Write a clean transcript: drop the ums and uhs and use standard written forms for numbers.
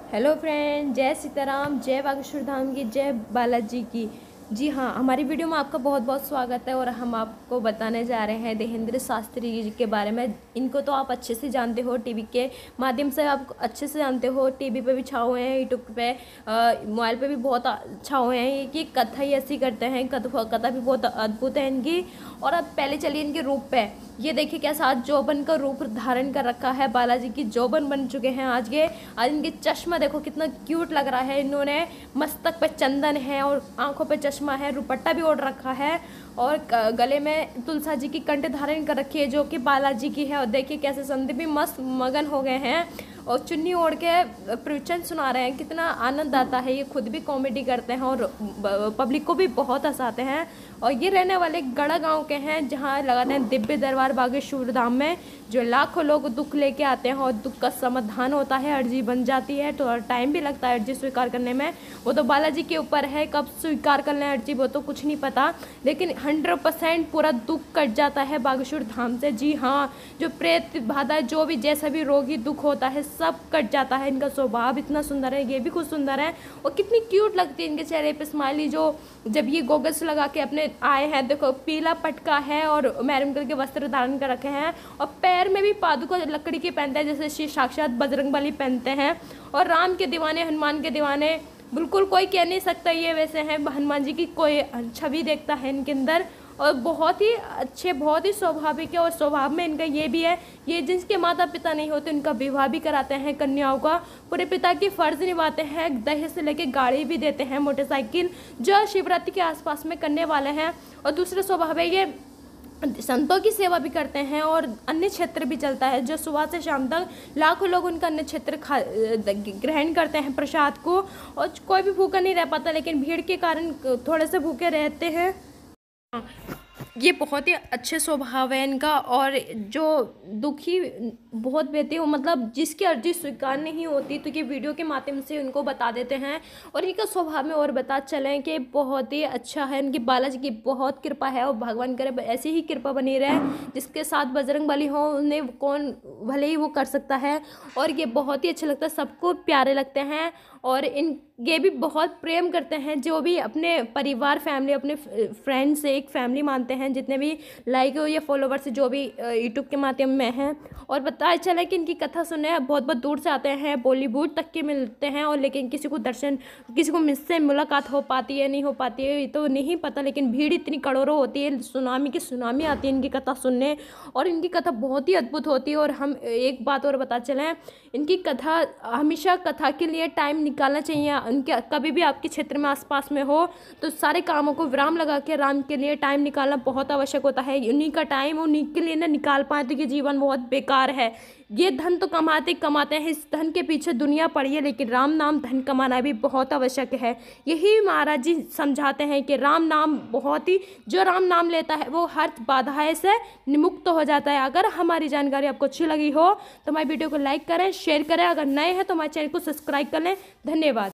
Hello friend, जय सीताराम, जय बागेश्वर धाम की, जय बालाजी की। जी हाँ, हमारी वीडियो में आपका बहुत बहुत स्वागत है। और हम आपको बताने जा रहे हैं देहेंद्र शास्त्री जी के बारे में। इनको तो आप अच्छे से जानते हो, टीवी के माध्यम से आप अच्छे से जानते हो। टीवी पे भी छा हुए हैं, यूट्यूब पे, मोबाइल पे भी बहुत छा हुए हैं। ये कथा ही ऐसी करते हैं, कथा भी बहुत अद्भुत है इनकी। और अब पहले चलिए इनके रूप पे। ये देखिए कैसा जोबन का रूप धारण कर रखा है, बालाजी की जोबन बन चुके हैं आज के। आज इनके चश्मा देखो कितना क्यूट लग रहा है। इन्होंने मस्तक पे चंदन है और आंखों पे चश्मा है, दुपट्टा भी ओढ़ रखा है और गले में तुलसा जी की कंठ धारण कर रखी है जो कि बालाजी की है। और देखिए कैसे संदीप भी मस्त मगन हो गए हैं और चुन्नी ओढ़ के प्रवचन सुना रहे हैं। कितना आनंद आता है। ये खुद भी कॉमेडी करते हैं और पब्लिक को भी बहुत हंसाते हैं। और ये रहने वाले गढ़ा गांव के हैं, जहां लगाते हैं दिव्य दरबार बागेश्वर धाम में, जो लाखों लोग दुख लेके आते हैं और दुख का समाधान होता है, अर्जी बन जाती है। तो टाइम भी लगता है अर्जी स्वीकार करने में, वो तो बालाजी के ऊपर है, कब स्वीकार कर लें अर्जी वो तो कुछ नहीं पता। लेकिन 100% पूरा दुख कट जाता है बागेश्वर धाम से। जी हाँ, जो प्रेत बाधा, जो भी जैसा भी रोगी दुख होता है सब कट जाता है। इनका स्वभाव इतना सुंदर है, ये भी खुद सुंदर है और कितनी क्यूट लगती है इनके चेहरे पे स्माइली। जो जब ये गोगल्स लगा के अपने आए हैं, देखो पीला पटका है और मैरून कलर के वस्त्र धारण कर रखे हैं और पैर में भी पादुका लकड़ी के पहनते हैं, जैसे श्री साक्षात बजरंगबली पहनते हैं। और राम के दीवाने, हनुमान के दीवाने, बिल्कुल कोई कह नहीं सकता ये वैसे हैं। हनुमान जी की कोई छवि देखता है इनके अंदर और बहुत ही अच्छे, बहुत ही स्वाभाविक है। और स्वभाव में इनका ये भी है, ये जिनके माता पिता नहीं होते उनका विवाह भी कराते हैं कन्याओं का, पूरे पिता की फर्ज निभाते हैं, दहेज से लेके गाड़ी भी देते हैं, मोटरसाइकिल, जो शिवरात्रि के आसपास में करने वाले हैं। और दूसरा स्वभाव है, ये संतों की सेवा भी करते हैं और अन्य क्षेत्र भी चलता है, जो सुबह से शाम तक लाखों लोग उनका अन्य क्षेत्र ग्रहण करते हैं प्रसाद को। और कोई भी भूखा नहीं रह पाता, लेकिन भीड़ के कारण थोड़े से भूखे रहते हैं। ये बहुत ही अच्छे स्वभाव है इनका। और जो दुखी बहुत बेहते हो, मतलब जिसकी अर्जी स्वीकार नहीं होती, तो ये वीडियो के माध्यम से उनको बता देते हैं। और इनका स्वभाव में और बता चलें कि बहुत ही अच्छा है। इनकी बालाजी की बहुत कृपा है और भगवान करे ऐसी ही कृपा बनी रहे। जिसके साथ बजरंगबली हो उन्हें कौन भले ही वो कर सकता है। और ये बहुत ही अच्छा लगता है, सबको प्यारे लगते हैं। और ये भी बहुत प्रेम करते हैं, जो भी अपने परिवार, फैमिली, अपने फ्रेंड से एक फैमिली मानते हैं, जितने भी लाइक या फॉलोवर्स जो भी यूट्यूब के माध्यम में हैं। और पता चला कि इनकी कथा सुनने बहुत बहुत दूर से आते हैं, बॉलीवुड तक के मिलते हैं। और लेकिन किसी को दर्शन, किसी को मुझसे मुलाकात हो पाती है नहीं हो पाती है ये तो नहीं पता, लेकिन भीड़ इतनी करोड़ों होती है, सुनामी की सुनामी आती है इनकी कथा सुनने। और इनकी कथा बहुत ही अद्भुत होती है। और हम एक बात और बता चलें, इनकी कथा हमेशा, कथा के लिए टाइम निकालना चाहिए। उनके कभी भी आपके क्षेत्र में आसपास में हो तो सारे कामों को विराम लगा के राम के लिए टाइम निकालना बहुत आवश्यक होता है। उन्हीं का टाइम उन्हीं के लिए ना निकाल पाए तो ये जीवन बहुत बेकार है। ये धन तो कमाते कमाते हैं, इस धन के पीछे दुनिया पड़ी है, लेकिन राम नाम धन कमाना भी बहुत आवश्यक है। यही महाराज जी समझाते हैं कि राम नाम बहुत ही, जो राम नाम लेता है वो हर बाधाएं से मुक्त हो जाता है। अगर हमारी जानकारी आपको अच्छी लगी हो तो हमारी वीडियो को लाइक करें, शेयर करें। अगर नए हैं तो हमारे चैनल को सब्सक्राइब कर लें। धन्यवाद।